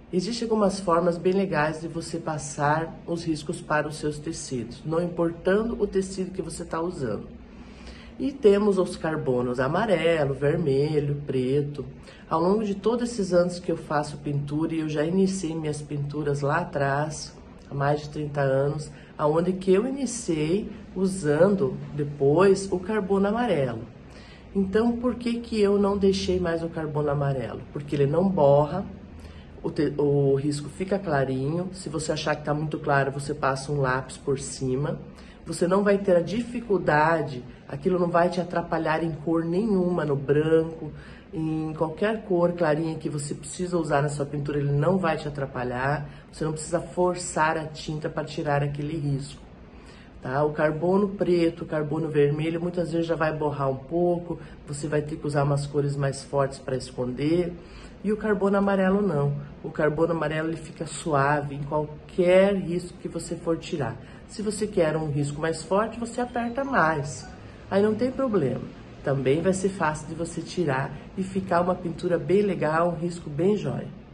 Existem algumas formas bem legais de você passar os riscos para os seus tecidos, não importando o tecido que você está usando. E temos os carbonos amarelo, vermelho, preto. Ao longo de todos esses anos que eu faço pintura, e eu já iniciei minhas pinturas lá atrás, há mais de 30 anos, aonde que eu iniciei usando depois o carbono amarelo. Então, por que que eu não deixei mais o carbono amarelo? Porque ele não borra, o risco fica clarinho. Se você achar que está muito claro, você passa um lápis por cima. Você não vai ter a dificuldade, aquilo não vai te atrapalhar em cor nenhuma, no branco, em qualquer cor clarinha que você precisa usar na sua pintura, ele não vai te atrapalhar. Você não precisa forçar a tinta para tirar aquele risco. Tá? O carbono preto, o carbono vermelho, muitas vezes já vai borrar um pouco, você vai ter que usar umas cores mais fortes para esconder. E o carbono amarelo não. O carbono amarelo ele fica suave em qualquer risco que você for tirar. Se você quer um risco mais forte, você aperta mais. Aí não tem problema. Também vai ser fácil de você tirar e ficar uma pintura bem legal, um risco bem jóia.